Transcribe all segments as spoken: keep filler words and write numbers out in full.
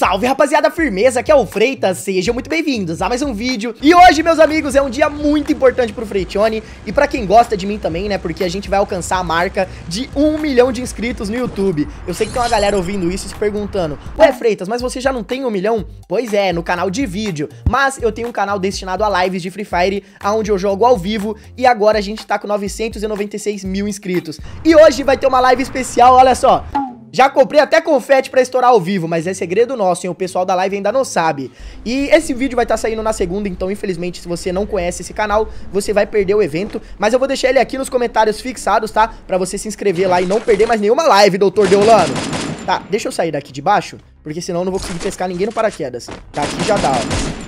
Salve, rapaziada, firmeza, aqui é o Freitas, sejam muito bem-vindos a mais um vídeo. E hoje, meus amigos, é um dia muito importante pro Freitione e pra quem gosta de mim também, né, porque a gente vai alcançar a marca de um milhão de inscritos no YouTube. Eu sei que tem uma galera ouvindo isso e se perguntando: ué, Freitas, mas você já não tem um milhão? Pois é, no canal de vídeo, mas eu tenho um canal destinado a lives de Free Fire, onde eu jogo ao vivo, e agora a gente tá com novecentos e noventa e seis mil inscritos. E hoje vai ter uma live especial, olha só. Já comprei até confete pra estourar ao vivo, mas é segredo nosso, hein? O pessoal da live ainda não sabe. E esse vídeo vai estar saindo na segunda, então infelizmente se você não conhece esse canal, você vai perder o evento. Mas eu vou deixar ele aqui nos comentários fixados, tá? Pra você se inscrever lá e não perder mais nenhuma live, doutor Deolano. Tá, deixa eu sair daqui de baixo, porque senão eu não vou conseguir pescar ninguém no paraquedas. Daqui já dá, ó.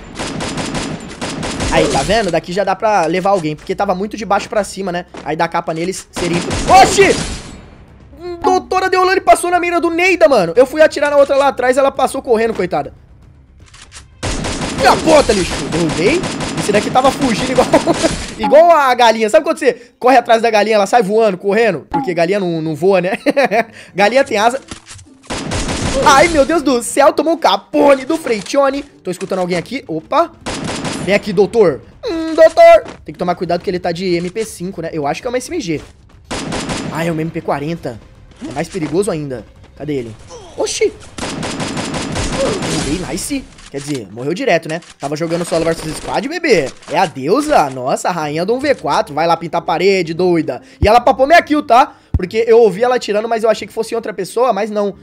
Aí, tá vendo? Daqui já dá pra levar alguém, porque tava muito de baixo pra cima, né? Aí dar capa neles seria... Oxi! Doutora Deolane passou na mira do Neida, mano. Eu fui atirar na outra lá atrás, ela passou correndo, coitada. Capota, lixo. Derrubei. Esse daqui tava fugindo igual, igual a galinha. Sabe quando você corre atrás da galinha, ela sai voando, correndo? Porque galinha não, não voa, né? Galinha tem asa. Ai, meu Deus do céu, tomou um capone do Freitione. Tô escutando alguém aqui. Opa. Vem aqui, doutor. Hum, doutor. Tem que tomar cuidado que ele tá de M P cinco, né? Eu acho que é uma S M G. Ah, é uma M P quarenta. É mais perigoso ainda. Cadê ele? Oxi! Derrubei, nice. Quer dizer, morreu direto, né? Tava jogando solo versus squad, bebê. É a deusa. Nossa, a rainha do um V quatro. Vai lá pintar a parede, doida. E ela papou minha kill, tá? Porque eu ouvi ela atirando, mas eu achei que fosse outra pessoa, mas não.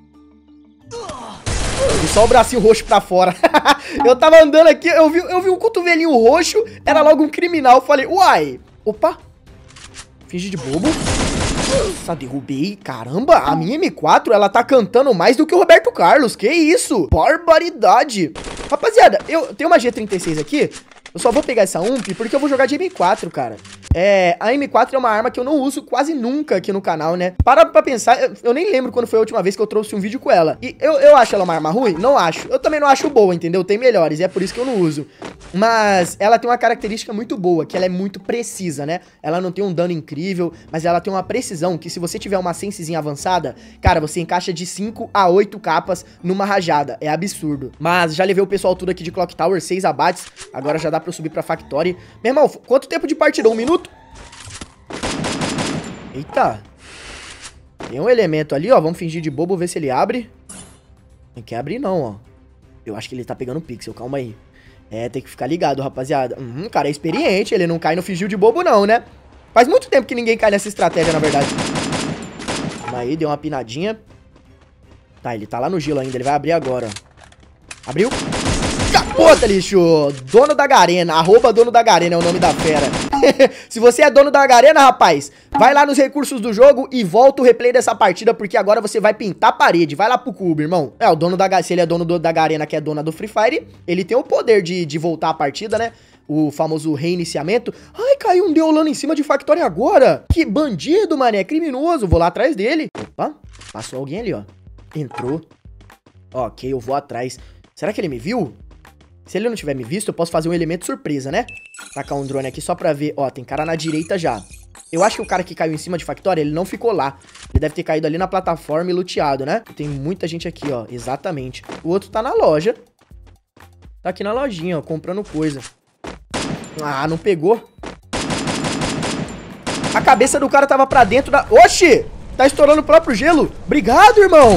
E só o bracinho roxo pra fora. Eu tava andando aqui, eu vi, eu vi um cotovelinho roxo. Era logo um criminal. Eu falei, uai. Opa. Finge de bobo. Nossa, derrubei. Caramba, a minha M quatro, ela tá cantando mais do que o Roberto Carlos. Que isso? Barbaridade. Rapaziada, eu tenho uma G trinta e seis aqui. Eu só vou pegar essa U M P porque eu vou jogar de M quatro, cara. É, a M quatro é uma arma que eu não uso quase nunca aqui no canal, né? Para pra pensar, eu, eu nem lembro quando foi a última vez que eu trouxe um vídeo com ela. E eu, eu acho ela uma arma ruim? Não acho. Eu também não acho boa, entendeu? Tem melhores, e é por isso que eu não uso. Mas ela tem uma característica muito boa, que ela é muito precisa, né? Ela não tem um dano incrível, mas ela tem uma precisão que se você tiver uma sensezinha avançada, cara, você encaixa de cinco a oito capas numa rajada. É absurdo. Mas já levei o pessoal tudo aqui de Clock Tower, seis abates. Agora já dá pra eu subir pra Factory. Meu irmão, quanto tempo de partida? Um minuto? Eita. Tem um elemento ali, ó. Vamos fingir de bobo, ver se ele abre. Não quer abrir não, ó. Eu acho que ele tá pegando pixel, calma aí. É, tem que ficar ligado, rapaziada. Uhum, cara é experiente, ele não cai no fingir de bobo não, né? Faz muito tempo que ninguém cai nessa estratégia, na verdade. Calma aí, deu uma pinadinha. Tá, ele tá lá no gelo ainda, ele vai abrir agora. Abriu. Capota, lixo! Dono da Garena, arroba dono da Garena é o nome da fera. Se você é dono da Garena, rapaz, vai lá nos recursos do jogo e volta o replay dessa partida, porque agora você vai pintar a parede. Vai lá pro cubo, irmão. É, o dono da se ele é dono do, da Garena, que é dona do Free Fire, ele tem o poder de, de voltar a partida, né? O famoso reiniciamento. Ai, caiu um Deolano em cima de Factory agora. Que bandido, mané, criminoso. Vou lá atrás dele. Opa, passou alguém ali, ó. Entrou. Ok, eu vou atrás. Será que ele me viu? Se ele não tiver me visto, eu posso fazer um elemento surpresa, né? Tacar um drone aqui só pra ver. Ó, tem cara na direita já. Eu acho que o cara que caiu em cima de Factory, ele não ficou lá. Ele deve ter caído ali na plataforma e luteado, né? Tem muita gente aqui, ó. Exatamente. O outro tá na loja. Tá aqui na lojinha, ó, comprando coisa. Ah, não pegou. A cabeça do cara tava pra dentro da... Oxi! Tá estourando o próprio gelo. Obrigado, irmão.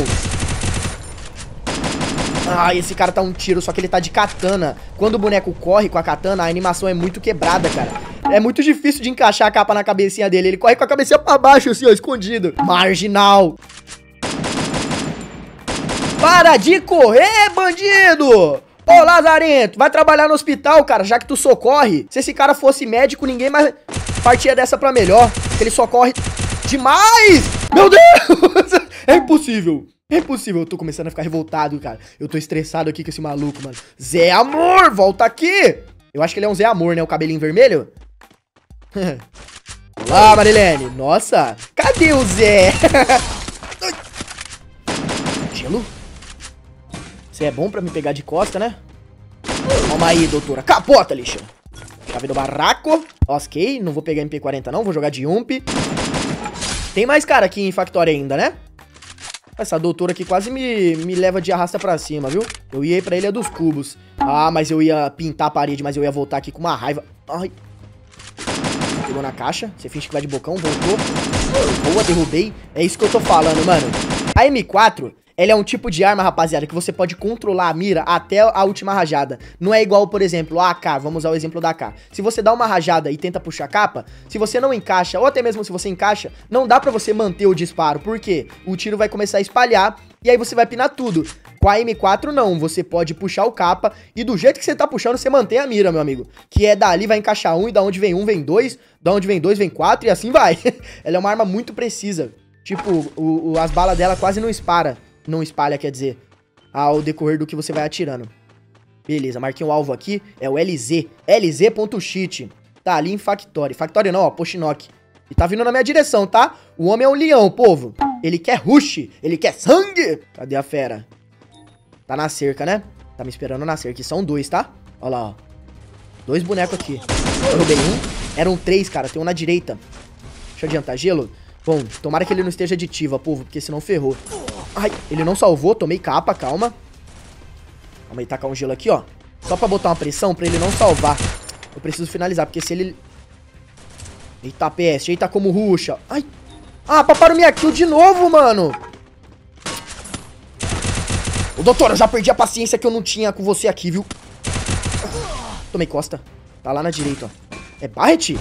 Ah, esse cara tá um tiro, só que ele tá de katana. Quando o boneco corre com a katana, a animação é muito quebrada, cara. É muito difícil de encaixar a capa na cabecinha dele. Ele corre com a cabecinha pra baixo, assim, ó, escondido. Marginal. Para de correr, bandido! Ô, Lazarento, vai trabalhar no hospital, cara, já que tu socorre. Se esse cara fosse médico, ninguém mais partia dessa pra melhor. Porque ele socorre demais! Meu Deus! É impossível. É impossível, eu tô começando a ficar revoltado, cara. Eu tô estressado aqui com esse maluco, mano. Zé Amor, volta aqui! Eu acho que ele é um Zé Amor, né? O cabelinho vermelho. Olá, Marilene. Nossa, cadê o Zé? Gelo? Você é bom pra me pegar de costa, né? Calma aí, doutora. Capota, lixo. Chave do barraco. Ok, não vou pegar M P quarenta não, vou jogar de U M P. Tem mais cara aqui em Factory ainda, né? Essa doutora aqui quase me, me leva de arrasta pra cima, viu? Eu ia ir pra Ilha dos Cubos. Ah, mas eu ia pintar a parede, mas eu ia voltar aqui com uma raiva. Ai. Pegou na caixa. Você finge que vai de bocão, voltou. Boa, derrubei. É isso que eu tô falando, mano. A M quatro... ela é um tipo de arma, rapaziada, que você pode controlar a mira até a última rajada. Não é igual, por exemplo, a AK. Vamos usar o exemplo da A K. Se você dá uma rajada e tenta puxar a capa, se você não encaixa, ou até mesmo se você encaixa, não dá pra você manter o disparo. Por quê? O tiro vai começar a espalhar e aí você vai pinar tudo. Com a M quatro, não. Você pode puxar o capa e do jeito que você tá puxando, você mantém a mira, meu amigo. Que é dali vai encaixar um e da onde vem um, vem dois. Da onde vem dois, vem quatro e assim vai. Ela é uma arma muito precisa. Tipo, o, o, as balas dela quase não espalham. Não espalha, quer dizer, ao decorrer do que você vai atirando. Beleza, marquei um alvo aqui, é o L Z. L Z.cheat. Tá ali em Factory. Factory não, ó, Poshinok. E tá vindo na minha direção, tá? O homem é um leão, povo. Ele quer rush, ele quer sangue. Cadê a fera? Tá na cerca, né? Tá me esperando na cerca. E são dois, tá? Ó lá, ó. Dois bonecos aqui. Derrubei um. Eram três, cara. Tem um na direita. Deixa eu adiantar. Gelo. Bom, tomara que ele não esteja aditiva, povo, porque senão ferrou. Ai, ele não salvou, tomei capa, calma. Calma aí, tacar um gelo aqui, ó. Só pra botar uma pressão pra ele não salvar. Eu preciso finalizar, porque se ele... Eita, peste, eita como ruxa. Ai. Ah, paparam minha kill de novo, mano. Ô, doutor, eu já perdi a paciência que eu não tinha com você aqui, viu? Tomei costa. Tá lá na direita, ó. É Barret?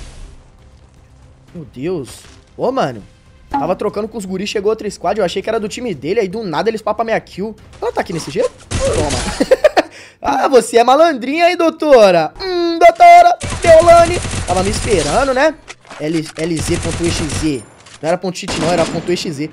Meu Deus. Ô, mano. Tava trocando com os guris, chegou outro squad. Eu achei que era do time dele. Aí do nada eles papam minha kill. Ela tá aqui nesse jeito? Toma. Ah, você é malandrinha aí, doutora. Hum, doutora. Deolane. Tava me esperando, né? L LZ.exe. Não era ponto cheat, não. Era ponto .exe.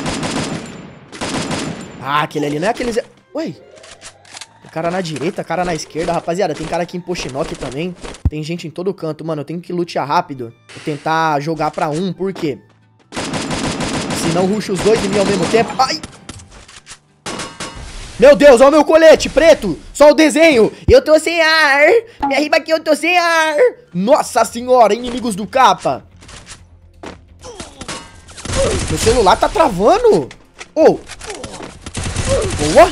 Ah, aquele ali não é aquele... Ué. Tem cara na direita, cara na esquerda. Rapaziada, tem cara aqui em Poshinok também. Tem gente em todo canto, mano. Eu tenho que lutear rápido. Vou tentar jogar pra um, por quê? Se não ruxa os dois em mim ao mesmo tempo. Ai! Meu Deus, olha o meu colete preto. Só o desenho. Eu tô sem ar. Me arriba aqui, eu tô sem ar. Nossa senhora, inimigos do capa. Meu celular tá travando. Oh. Boa.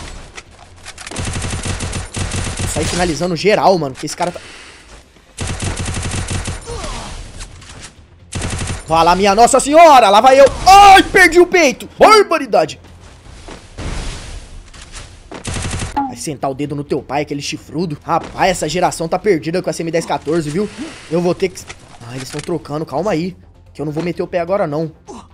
Vou sair finalizando geral, mano. Porque esse cara tá... Fala, minha Nossa Senhora. Lá vai eu. Ai, perdi o peito. Barbaridade. Vai sentar o dedo no teu pai, aquele chifrudo. Rapaz, essa geração tá perdida com a C M dez quatorze, viu? Eu vou ter que... Ah, eles estão trocando. Calma aí. Que eu não vou meter o pé agora, não.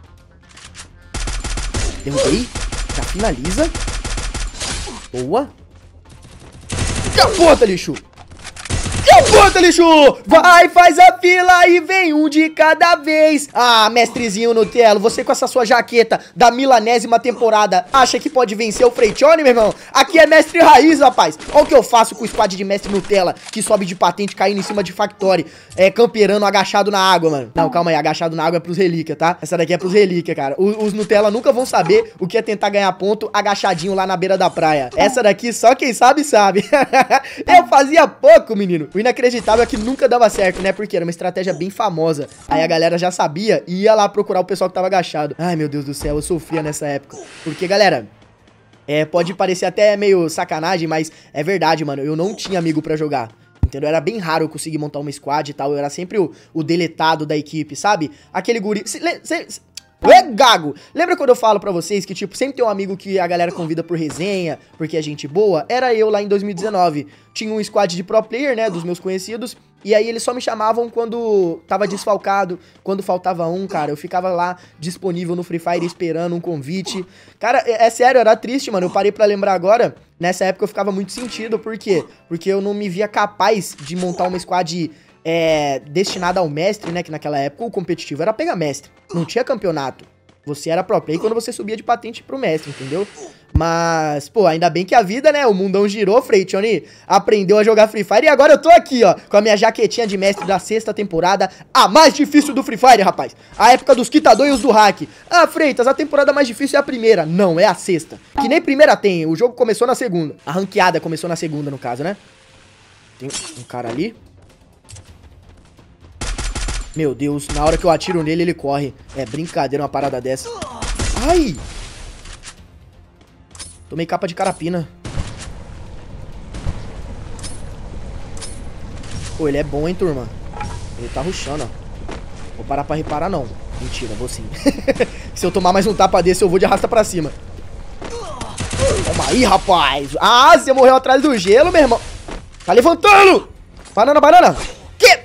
Derrubei. Já finaliza. Boa. Capota, lixo. Capota, lixo. Vai, faz a fila e vem um de cada vez. Ah, mestrezinho Nutella, você com essa sua jaqueta da milanésima temporada acha que pode vencer o Freitione, meu irmão? Aqui é mestre raiz, rapaz. Olha o que eu faço com o squad de mestre Nutella, que sobe de patente caindo em cima de Factory, é, camperando agachado na água, mano. Não, calma aí, agachado na água é pros relíquia, tá? Essa daqui é pros relíquia, cara. O, os Nutella nunca vão saber o que é tentar ganhar ponto agachadinho lá na beira da praia. Essa daqui só quem sabe, sabe. Eu fazia pouco, menino. O inacreditável é que nunca dava certo, né? Porque era uma estratégia bem famosa. Aí a galera já sabia e ia lá procurar o pessoal que tava agachado. Ai, meu Deus do céu, eu sofria nessa época. Porque, galera... É, pode parecer até meio sacanagem, mas é verdade, mano. Eu não tinha amigo pra jogar, entendeu? Era bem raro eu conseguir montar uma squad e tal. Eu era sempre o, o deletado da equipe, sabe? Aquele guri... Cê, cê, cê... Ué, gago! Lembra quando eu falo pra vocês que, tipo, sempre tem um amigo que a galera convida por resenha, porque é gente boa? Era eu lá em dois mil e dezenove. Tinha um squad de pro player, né, dos meus conhecidos, e aí eles só me chamavam quando tava desfalcado, quando faltava um, cara. Eu ficava lá disponível no Free Fire esperando um convite. Cara, é, é sério, era triste, mano. Eu parei pra lembrar agora. Nessa época eu ficava muito sentido, por quê? Porque eu não me via capaz de montar uma squad... É, destinada ao mestre, né, que naquela época o competitivo era pegar mestre, não tinha campeonato, você era pro play quando você subia de patente pro mestre, entendeu? Mas, pô, ainda bem que a vida, né, o mundão girou, Freitione aprendeu a jogar Free Fire e agora eu tô aqui, ó, com a minha jaquetinha de mestre da sexta temporada, a mais difícil do Free Fire, rapaz, a época dos quitador e os do hack. Ah, Freitas, a temporada mais difícil é a primeira, não, é a sexta, que nem primeira tem, o jogo começou na segunda, a ranqueada começou na segunda, no caso, né? Tem um cara ali. Meu Deus, na hora que eu atiro nele, ele corre. É brincadeira uma parada dessa. Ai! Tomei capa de carapina. Pô, ele é bom, hein, turma? Ele tá rushando, ó. Vou parar pra reparar, não. Mentira, vou sim. Se eu tomar mais um tapa desse, eu vou de arrasta pra cima. Toma aí, rapaz. Ah, você morreu atrás do gelo, meu irmão. Tá levantando. Banana, banana. Que?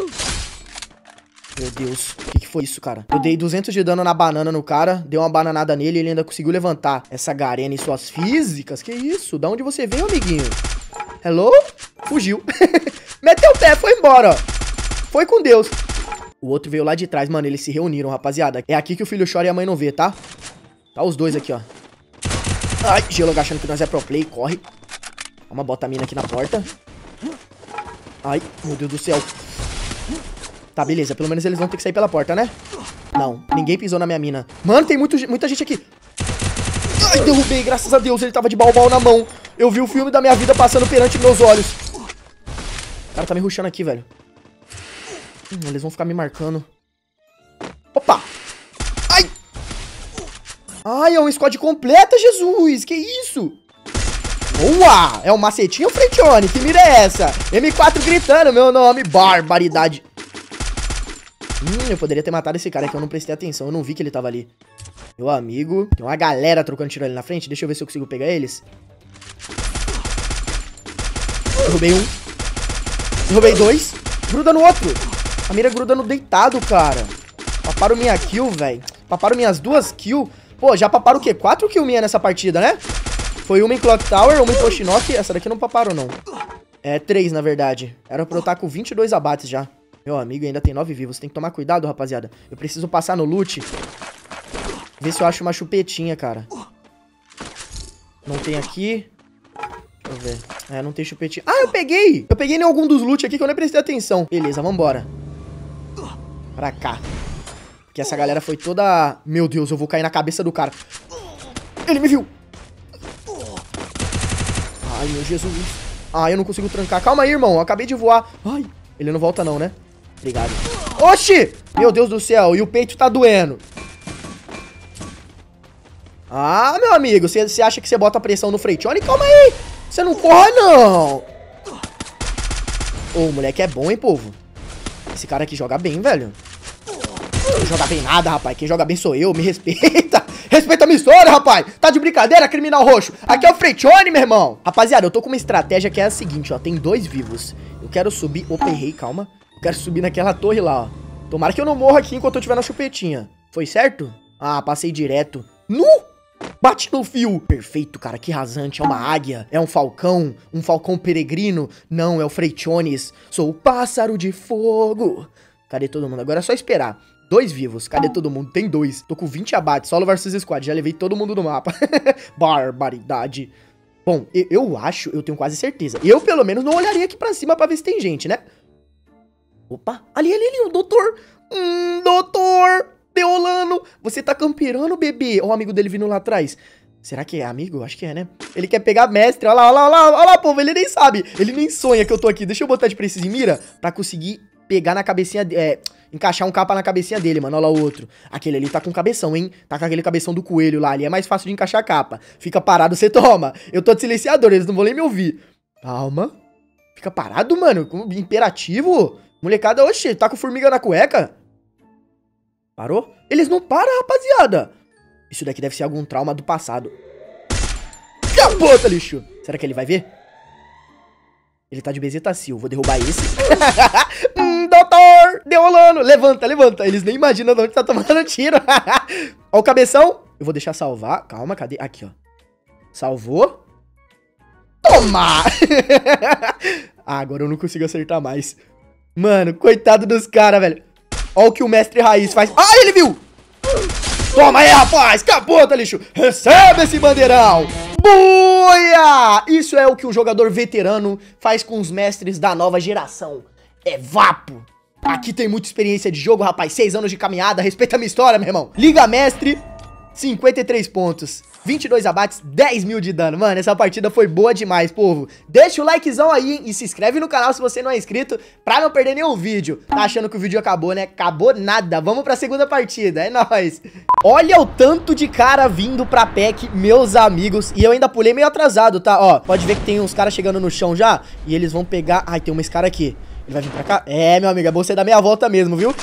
Meu Deus. O que, que foi isso, cara? Eu dei duzentos de dano na banana no cara. Dei uma bananada nele e ele ainda conseguiu levantar. Essa Garena e suas físicas. Que isso? Da onde você veio, amiguinho? Hello? Fugiu. Meteu o pé, foi embora, ó. Foi com Deus. O outro veio lá de trás, mano. Eles se reuniram, rapaziada. É aqui que o filho chora e a mãe não vê, tá? Tá os dois aqui, ó. Ai, Gelo achando que nós é pro play. Corre. Calma, bota a mina aqui na porta. Ai, meu Deus do céu. Tá, beleza. Pelo menos eles vão ter que sair pela porta, né? Não, ninguém pisou na minha mina. Mano, tem muito, muita gente aqui. Ai, derrubei, graças a Deus. Ele tava de baú na mão. Eu vi o filme da minha vida passando perante meus olhos. O cara tá me rushando aqui, velho. Hum, eles vão ficar me marcando. Opa! Ai! Ai, é um squad completa, Jesus! Que isso? Boa! É um macetinho, Fretione? Que mira é essa? M quatro gritando meu nome. Barbaridade. Hum, eu poderia ter matado esse cara, que eu não prestei atenção. Eu não vi que ele tava ali. Meu amigo. Tem uma galera trocando tiro ali na frente. Deixa eu ver se eu consigo pegar eles. Derrubei um. Derrubei dois. Gruda no outro. A mira gruda no deitado, cara. Paparam minha kill, velho. Paparam minhas duas kills. Pô, já paparam o quê? Quatro kills minha nessa partida, né? Foi uma em Clock Tower, uma em Poshinok. Essa daqui não paparam, não. É, três, na verdade. Era pra eu estar com vinte e dois abates já. Meu amigo, ainda tem nove vivos. Tem que tomar cuidado, rapaziada. Eu preciso passar no loot. Ver se eu acho uma chupetinha, cara. Não tem aqui. Deixa eu ver. É, não tem chupetinha. Ah, eu peguei! Eu peguei em algum dos loot aqui que eu nem prestei atenção. Beleza, vambora. Pra cá. Porque essa galera foi toda... Meu Deus, eu vou cair na cabeça do cara. Ele me viu. Ai, meu Jesus. Ai, eu não consigo trancar. Calma aí, irmão. Eu acabei de voar. Ai, ele não volta não, né? Obrigado. Oxi! Meu Deus do céu. E o peito tá doendo. Ah, meu amigo. Você acha que você bota pressão no Fretione? Calma aí. Você não corre, não. Ô, o moleque é bom, hein, povo? Esse cara aqui joga bem, velho. Não joga bem nada, rapaz. Quem joga bem sou eu. Me respeita. Respeita a minha história, rapaz. Tá de brincadeira, criminal roxo? Aqui é o Fretione, meu irmão. Rapaziada, eu tô com uma estratégia que é a seguinte, ó. Tem dois vivos. Eu quero subir... Opa, errei, calma. Eu quero subir naquela torre lá, ó. Tomara que eu não morra aqui enquanto eu tiver na chupetinha. Foi certo? Ah, passei direto. Nu! Bate no fio. Perfeito, cara. Que rasante. É uma águia. É um falcão. Um falcão peregrino. Não, é o Fretiones. Sou o pássaro de fogo. Cadê todo mundo? Agora é só esperar. Dois vivos. Cadê todo mundo? Tem dois. Tô com vinte abates. Solo versus squad. Já levei todo mundo do mapa. Barbaridade. Bom, eu, eu acho, eu tenho quase certeza. Eu, pelo menos, não olharia aqui pra cima pra ver se tem gente, né? Opa. Ali, ali, ali. O doutor. Hum, doutor. Deolano, você tá camperando, bebê? Ó o amigo dele vindo lá atrás. Será que é amigo? Acho que é, né? Ele quer pegar mestre. Olha lá, olha lá, olha lá, olha lá, povo. Ele nem sabe. Ele nem sonha que eu tô aqui. Deixa eu botar de preciso em mira pra conseguir pegar na cabecinha... É, encaixar um capa na cabecinha dele, mano. Olha lá o outro. Aquele ali tá com cabeção, hein? Tá com aquele cabeção do coelho lá. Ali é mais fácil de encaixar a capa. Fica parado, você toma. Eu tô de silenciador, eles não vão nem me ouvir. Calma. Fica parado, mano. Imperativo. Molecada, oxe, tá com formiga na cueca? Parou? Eles não param, rapaziada. Isso daqui deve ser algum trauma do passado. Capota, lixo. Será que ele vai ver? Ele tá de bezetacil. Vou derrubar esse. hum, doutor! Deolano! Levanta, levanta. Eles nem imaginam de onde tá tomando tiro. Ó o cabeção. Eu vou deixar salvar. Calma, cadê? Aqui, ó. Salvou. Toma! ah, agora eu não consigo acertar mais. Mano, coitado dos caras, velho. Olha o que o mestre raiz faz. Ah, ele viu! Toma aí, rapaz! Capota, lixo! Recebe esse bandeirão! Boia! Isso é o que um jogador veterano faz com os mestres da nova geração. É vapo! Aqui tem muita experiência de jogo, rapaz. Seis anos de caminhada. Respeita a minha história, meu irmão. Liga, mestre. cinquenta e três pontos, vinte e dois abates, dez mil de dano. Mano, essa partida foi boa demais, povo. Deixa o likezão aí, hein? E se inscreve no canal se você não é inscrito, pra não perder nenhum vídeo. Tá achando que o vídeo acabou, né? Acabou nada. Vamos pra segunda partida, é nóis. Olha o tanto de cara vindo pra P E C, meus amigos. E eu ainda pulei meio atrasado, tá? Ó, pode ver que tem uns caras chegando no chão já. E eles vão pegar... Ai, tem uma cara aqui. Ele vai vir pra cá? É, meu amigo, é bom você dar meia volta mesmo, viu?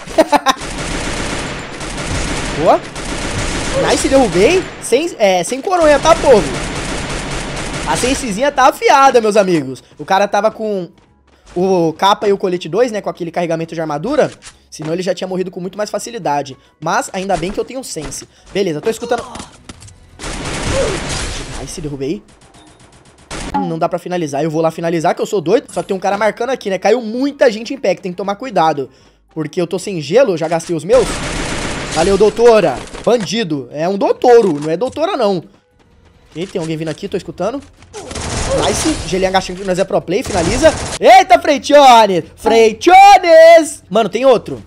Boa. Nice, derrubei. Sem, é, sem coronha, tá, povo? A sensezinha tá afiada, meus amigos. O cara tava com o capa e o colete dois, né? Com aquele carregamento de armadura. Senão ele já tinha morrido com muito mais facilidade. Mas ainda bem que eu tenho sense. Beleza, tô escutando... Nice, derrubei. Hum, não dá pra finalizar. Eu vou lá finalizar, que eu sou doido. Só que tem um cara marcando aqui, né? Caiu muita gente em pé, que tem que tomar cuidado. Porque eu tô sem gelo, já gastei os meus. Valeu, doutora. Bandido. É um doutouro, não é doutora, não. E tem alguém vindo aqui, tô escutando. Nice. Gelinha achando que nós é pro play, finaliza. Eita, Freitones. Freitones. Mano, tem outro.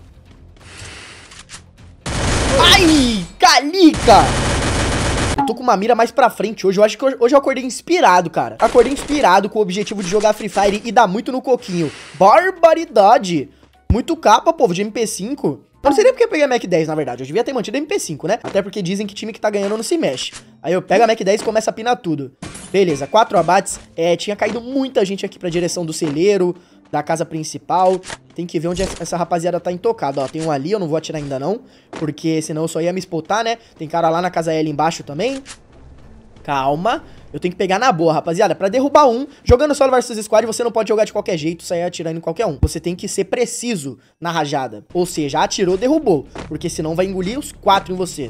Ai, calica. Eu tô com uma mira mais pra frente hoje. Eu acho que hoje, hoje eu acordei inspirado, cara. Acordei inspirado com o objetivo de jogar Free Fire e dar muito no coquinho. Barbaridade. Muito capa, povo, de M P cinco. Eu não sei nem porque eu peguei a Mac dez, na verdade. Eu devia ter mantido a M P cinco, né? Até porque dizem que time que tá ganhando não se mexe. Aí eu pego a Mac dez e começo a pinar tudo. Beleza, quatro abates. É, tinha caído muita gente aqui pra direção do celeiro, da casa principal. Tem que ver onde essa rapaziada tá intocada. Ó, tem um ali, eu não vou atirar ainda não. Porque senão eu só ia me spotar, né? Tem cara lá na casa L embaixo também. Calma. Eu tenho que pegar na boa, rapaziada. Pra derrubar um, jogando solo versus squad, você não pode jogar de qualquer jeito, sair atirando em qualquer um. Você tem que ser preciso na rajada. Ou seja, atirou, derrubou. Porque senão vai engolir os quatro em você.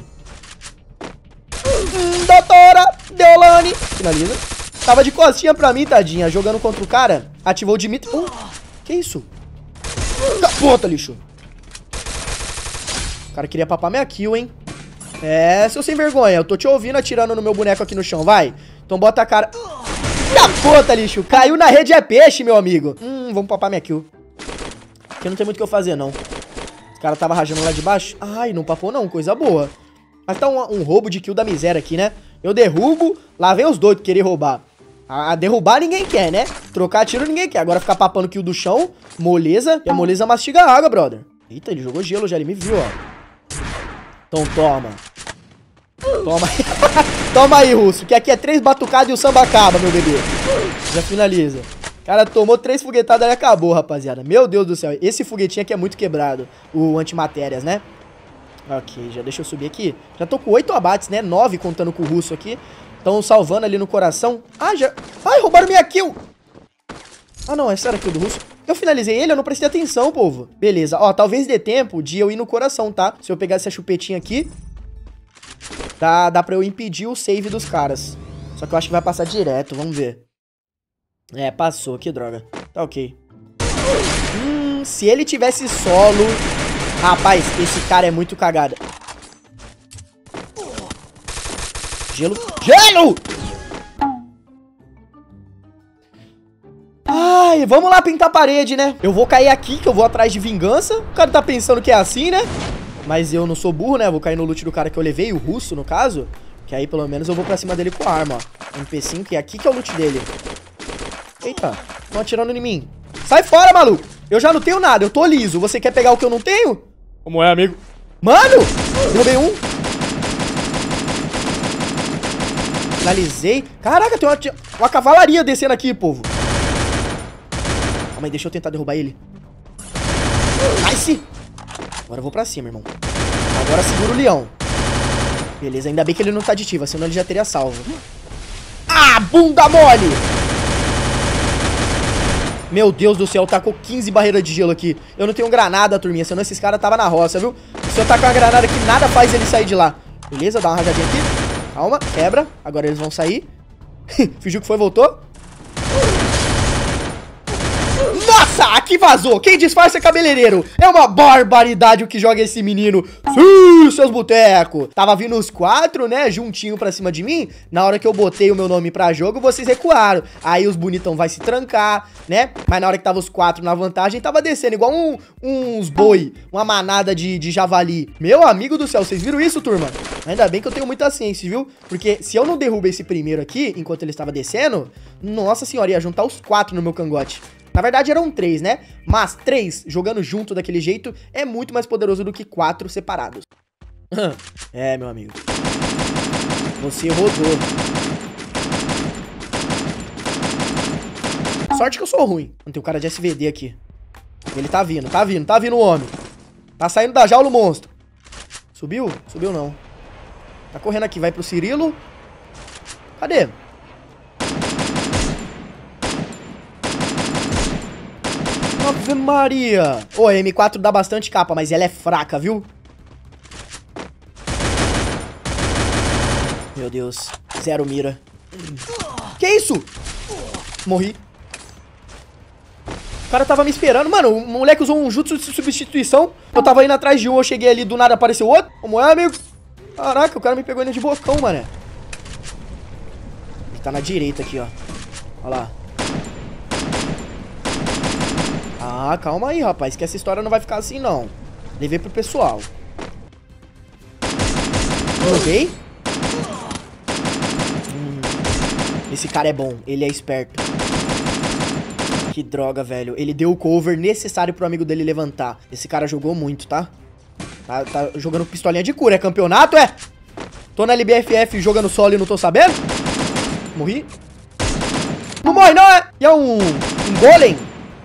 Hum, doutora Deolane. Finaliza. Tava de costinha pra mim, tadinha. Jogando contra o cara. Ativou o Dimitri. Oh, que isso? Capota, lixo. O cara queria papar minha kill, hein? É, seu sem vergonha. Eu tô te ouvindo atirando no meu boneco aqui no chão, vai. Então bota a cara... Capota, lixo. Caiu na rede é peixe, meu amigo. Hum, vamos papar minha kill. Aqui não tem muito o que eu fazer, não. Os caras tava rajando lá de baixo. Ai, não papou não, coisa boa. Mas tá um, um roubo de kill da miséria aqui, né? Eu derrubo, lá vem os doidos querer roubar. A, a derrubar ninguém quer, né? Trocar tiro ninguém quer. Agora ficar papando kill do chão, moleza. E a moleza mastiga a água, brother. Eita, ele jogou gelo já, ele me viu, ó. Então toma. Toma aí. Toma aí, Russo, que aqui é três batucadas e o samba acaba, meu bebê. Já finaliza. Cara, tomou três foguetadas e acabou, rapaziada. Meu Deus do céu. Esse foguetinho aqui é muito quebrado. O antimatérias, né? Ok, já deixa eu subir aqui. Já tô com oito abates, né? nove contando com o Russo aqui. Estão salvando ali no coração. Ah, já... Ai, roubaram minha kill. Ah, não, essa era a kill do Russo. Eu finalizei ele, eu não prestei atenção, povo. Beleza, ó, talvez dê tempo de eu ir no coração, tá? Se eu pegar essa chupetinha aqui... Dá, dá pra eu impedir o save dos caras. Só que eu acho que vai passar direto, vamos ver. É, passou, que droga. Tá ok. Hum, se ele tivesse solo... Rapaz, esse cara é muito cagada. Gelo. Gelo! Ai, vamos lá pintar a parede, né? Eu vou cair aqui, que eu vou atrás de vingança. O cara tá pensando que é assim, né? Mas eu não sou burro, né? Eu vou cair no loot do cara que eu levei, o Russo, no caso. Que aí, pelo menos, eu vou pra cima dele com a arma, ó. M P cinco, e aqui que é o loot dele. Eita, estão atirando em mim. Sai fora, maluco! Eu já não tenho nada, eu tô liso. Você quer pegar o que eu não tenho? Como é, amigo? Mano! Derrubei um. Finalizei. Caraca, tem uma, uma cavalaria descendo aqui, povo. Calma aí, deixa eu tentar derrubar ele. Nice! Agora eu vou pra cima, irmão. Agora segura o leão. Beleza, ainda bem que ele não tá aditiva, senão ele já teria salvo. Ah, bunda mole! Meu Deus do céu, tacou quinze barreiras de gelo aqui. Eu não tenho granada, turminha, senão esses caras tava na roça, viu? Se eu tacar uma granada aqui, nada faz ele sair de lá. Beleza, dá uma rajadinha aqui. Calma, quebra. Agora eles vão sair. Fingiu que foi, voltou. Nossa! Ah, que vazou. Quem disfarça é cabeleireiro. É uma barbaridade o que joga esse menino. Sim, seus botecos. Tava vindo os quatro, né, juntinho pra cima de mim. Na hora que eu botei o meu nome pra jogo, vocês recuaram. Aí os bonitão vai se trancar, né? Mas na hora que tava os quatro na vantagem, tava descendo igual um, uns boi. Uma manada de, de javali. Meu amigo do céu, vocês viram isso, turma? Ainda bem que eu tenho muita ciência, viu? Porque se eu não derrubo esse primeiro aqui, enquanto ele estava descendo, nossa senhora, ia juntar os quatro no meu cangote. Na verdade eram três, né? Mas três jogando junto daquele jeito é muito mais poderoso do que quatro separados. É, meu amigo. Você rodou. Sorte que eu sou ruim. Não tem um cara de S V D aqui. Ele tá vindo, tá vindo, tá vindo o homem. Tá saindo da jaula o monstro. Subiu? Subiu não. Tá correndo aqui, vai pro Cirilo. Cadê? Ave Maria. Ô, a M quatro dá bastante capa, mas ela é fraca, viu? Meu Deus. Zero mira. Que isso? Morri. O cara tava me esperando. Mano, o moleque usou um jutsu de substituição. Eu tava indo atrás de um, eu cheguei ali, do nada apareceu outro. Como é, amigo? Caraca, o cara me pegou indo de bocão, mané. Ele tá na direita aqui, ó. Olha lá. Ah, calma aí, rapaz, que essa história não vai ficar assim, não. Levei pro pessoal. Joguei. Hum, esse cara é bom, ele é esperto. Que droga, velho. Ele deu o cover necessário pro amigo dele levantar. Esse cara jogou muito, tá? Tá, tá jogando pistolinha de cura. É campeonato, é? Tô na L B F F jogando solo e não tô sabendo? Morri. Não morre, não, é? E é um, um golem?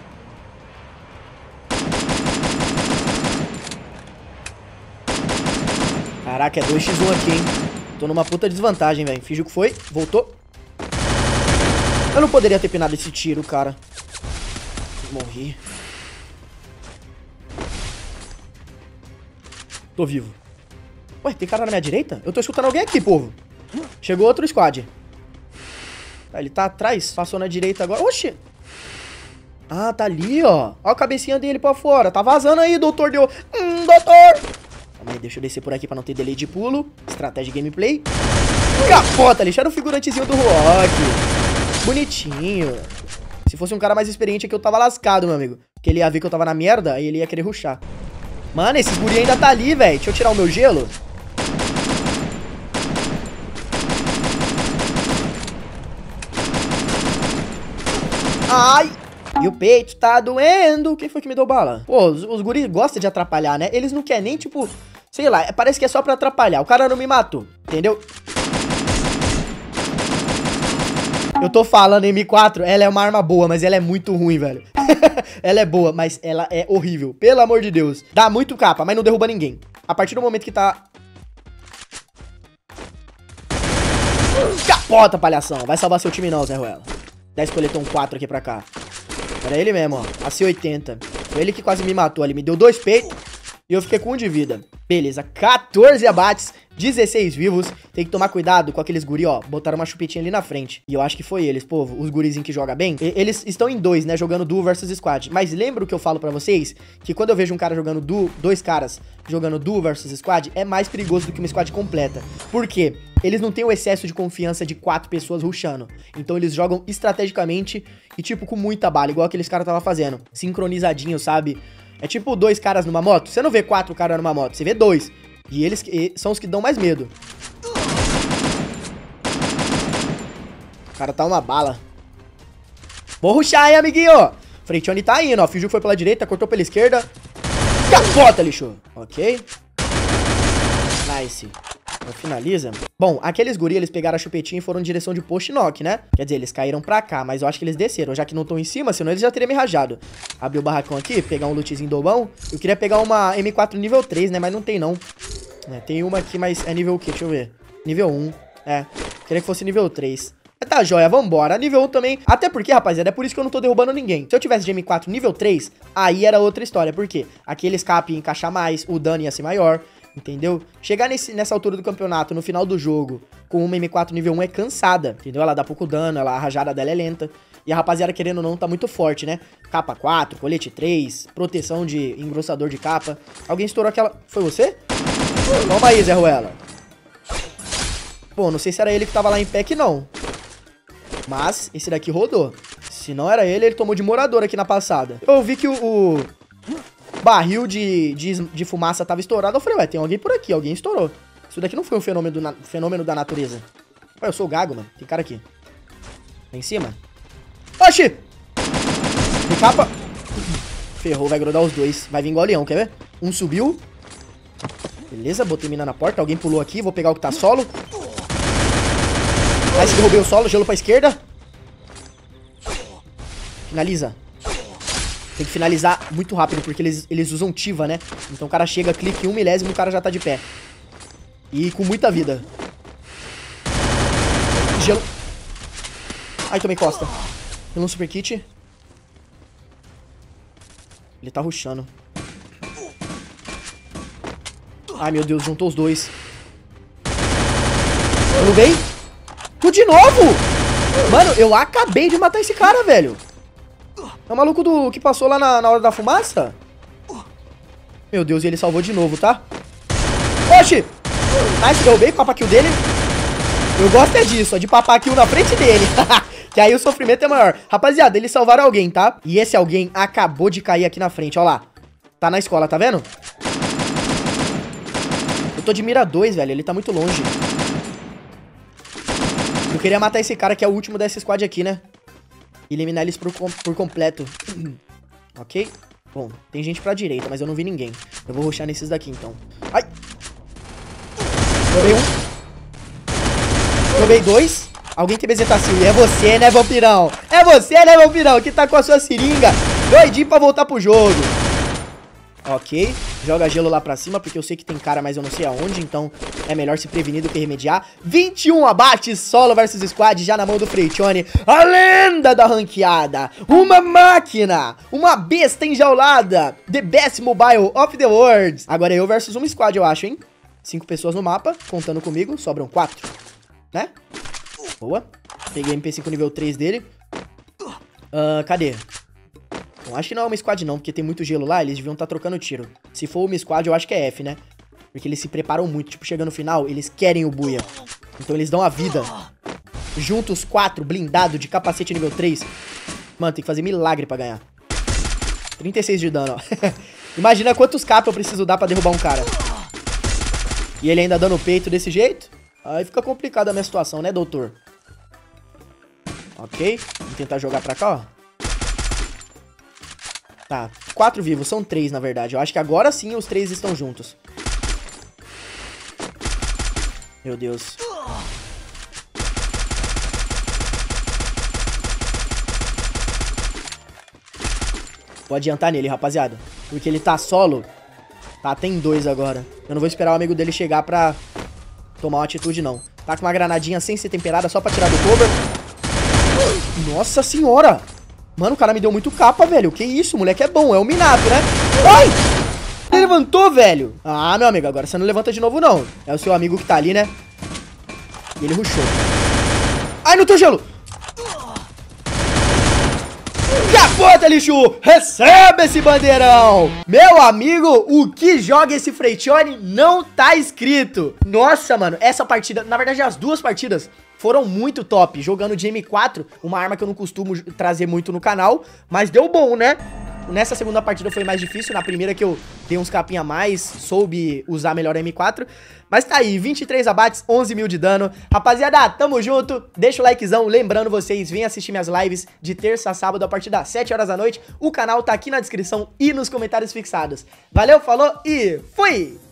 Caraca, é dois contra um aqui, hein? Tô numa puta desvantagem, velho. Fingiu que foi. Voltou. Eu não poderia ter pinado esse tiro, cara. Morri. Tô vivo. Ué, tem cara na minha direita? Eu tô escutando alguém aqui, povo. Chegou outro squad. Tá, ele tá atrás. Passou na direita agora. Oxi. Ah, tá ali, ó. Ó a cabecinha dele pra fora. Tá vazando aí, doutor. Deu... Hum, doutor. Calma aí, deixa eu descer por aqui pra não ter delay de pulo. Estratégia de gameplay. Capota, lixaram o figurantezinho do Rock. Bonitinho. Se fosse um cara mais experiente aqui, eu tava lascado, meu amigo. Porque ele ia ver que eu tava na merda, e ele ia querer rushar. Mano, esses guri ainda tá ali, velho. Deixa eu tirar o meu gelo. Ai! E o peito tá doendo. Quem foi que me deu bala? Pô, os, os guris gostam de atrapalhar, né? Eles não querem nem, tipo... Sei lá, parece que é só pra atrapalhar. O cara não me matou, entendeu? Eu tô falando, M quatro, ela é uma arma boa, mas ela é muito ruim, velho. Ela é boa, mas ela é horrível. Pelo amor de Deus. Dá muito capa, mas não derruba ninguém. A partir do momento que tá... Capota, palhação. Vai salvar seu time não, Zé Ruela. dá escoletão quatro aqui pra cá. Era ele mesmo, ó. A C oitenta. Foi ele que quase me matou. Ele me deu dois peitos e eu fiquei com um de vida. Beleza, quatorze abates, dezesseis vivos. Tem que tomar cuidado com aqueles guri, ó. Botaram uma chupetinha ali na frente. E eu acho que foi eles, povo. Os gurizinhos que jogam bem. E eles estão em dois, né? Jogando duo versus squad. Mas lembra o que eu falo pra vocês? Que quando eu vejo um cara jogando duo, dois caras jogando duo versus squad, é mais perigoso do que uma squad completa. Por quê? Eles não têm o excesso de confiança de quatro pessoas rushando. Então eles jogam estrategicamente e, tipo, com muita bala. Igual aqueles caras tava fazendo. Sincronizadinho, sabe? É tipo dois caras numa moto. Você não vê quatro caras numa moto, você vê dois. E eles e são os que dão mais medo. O cara tá uma bala. Vou rushar, hein, amiguinho. Freitione tá indo, ó. Fingiu que foi pela direita, cortou pela esquerda. Capota, lixo. Ok. Nice. Então finaliza. Bom, aqueles guri, eles pegaram a chupetinha e foram em direção de post knock, né? Quer dizer, eles caíram pra cá, mas eu acho que eles desceram, já que não estão em cima, senão eles já teriam me rajado. Abrir o barracão aqui, pegar um lootzinho do bom. Eu queria pegar uma M quatro nível três, né? Mas não tem, não. É, tem uma aqui, mas é nível o quê? Deixa eu ver. Nível um. É, queria que fosse nível três. Mas tá, joia, vambora. Nível um também. Até porque, rapaziada, é por isso que eu não tô derrubando ninguém. Se eu tivesse de M quatro nível três, aí era outra história. Por quê? Aquele escape ia encaixar mais, o dano ia ser maior. Entendeu? Chegar nesse, nessa altura do campeonato, no final do jogo, com uma M quatro nível um é cansada, entendeu? Ela dá pouco dano, ela, a rajada dela é lenta. E a rapaziada, querendo ou não, tá muito forte, né? Capa quatro, colete três, proteção de engrossador de capa. Alguém estourou aquela... Foi você? Toma aí, Zé Ruela. Pô, não sei se era ele que tava lá em pé que não. Mas esse daqui rodou. Se não era ele, ele tomou de morador aqui na passada. Eu vi que o... o barril de, de, de fumaça tava estourado. Eu falei, ué, tem alguém por aqui. Alguém estourou. Isso daqui não foi um fenômeno, do, fenômeno da natureza. Ué, eu sou o Gago, mano. Tem cara aqui. Lá em cima. Oxi! Tem capa. Ferrou, vai grudar os dois. Vai vir igual leão, quer ver? Um subiu. Beleza, botei mina na porta. Alguém pulou aqui, vou pegar o que tá solo. Nice, derrubei o solo, gelo pra esquerda. Finaliza. Tem que finalizar muito rápido, porque eles, eles usam Tiva, né? Então o cara chega, clica em um milésimo e o cara já tá de pé. E com muita vida. Gelo. Ai, tomei costa. Tem um super kit. Ele tá rushando. Ai, meu Deus, juntou os dois. Derrubei. Tu de novo? Mano, eu acabei de matar esse cara, velho. É o maluco do que passou lá na, na hora da fumaça? Meu Deus, e ele salvou de novo, tá? Oxi! Nice, derrubei, papa kill dele. Eu gosto é disso, ó, de papar kill na frente dele. Que aí o sofrimento é maior. Rapaziada, eles salvaram alguém, tá? E esse alguém acabou de cair aqui na frente, ó lá. Tá na escola, tá vendo? Eu tô de mira dois, velho, ele tá muito longe. Eu queria matar esse cara que é o último dessa squad aqui, né? Eliminar eles por, com por completo. Ok? Bom, tem gente pra direita, mas eu não vi ninguém. Eu vou rushar nesses daqui, então. Ai! Tomei um. Tomei dois. Alguém tem bezetacil. E é você, né, vampirão? É você, né, vampirão? Que tá com a sua seringa. Doidinho pra voltar pro jogo. Ok. Joga gelo lá pra cima, porque eu sei que tem cara, mas eu não sei aonde. Então é melhor se prevenir do que remediar. vinte e um abates, solo versus squad, já na mão do Freytone. A lenda da ranqueada. Uma máquina. Uma besta enjaulada. The best mobile of the world. Agora é eu versus uma squad, eu acho, hein? Cinco pessoas no mapa, contando comigo. Sobram quatro. Né? Boa. Peguei M P cinco nível três dele. Uh, cadê? Bom, acho que não é uma squad não, porque tem muito gelo lá, eles deviam estar tá trocando tiro. Se for uma squad, eu acho que é F, né? Porque eles se preparam muito, tipo, chegando no final, eles querem o buia. Então eles dão a vida. Juntos, quatro, blindado, de capacete nível três. Mano, tem que fazer milagre pra ganhar. trinta e seis de dano, ó. Imagina quantos capas eu preciso dar pra derrubar um cara. E ele ainda dando o peito desse jeito. Aí fica complicada a minha situação, né, doutor? Ok. Vamos tentar jogar pra cá, ó. Tá, quatro vivos, são três na verdade. Eu acho que agora sim os três estão juntos. Meu Deus. Vou adiantar nele, rapaziada. Porque ele tá solo. Tá, tem dois agora. Eu não vou esperar o amigo dele chegar pra tomar uma atitude, não. Tá com uma granadinha sem ser temperada, só pra tirar do cover. Nossa senhora! Mano, o cara me deu muito capa, velho. Que isso, o moleque é bom, é o Minato, né? Ai! Ele levantou, velho. Ah, meu amigo, agora você não levanta de novo, não. É o seu amigo que tá ali, né? E ele rushou. Ai, no teu gelo! Capota, lixo! Recebe esse bandeirão! Meu amigo, o que joga esse Freytone não tá escrito. Nossa, mano, essa partida... Na verdade, as duas partidas foram muito top. Jogando de M quatro, uma arma que eu não costumo trazer muito no canal. Mas deu bom, né? Nessa segunda partida foi mais difícil. Na primeira que eu dei uns capinha a mais, soube usar melhor a M quatro. Mas tá aí, vinte e três abates, onze mil de dano. Rapaziada, tamo junto. Deixa o likezão. Lembrando vocês, vem assistir minhas lives de terça a sábado a partir das sete horas da noite. O canal tá aqui na descrição e nos comentários fixados. Valeu, falou e fui!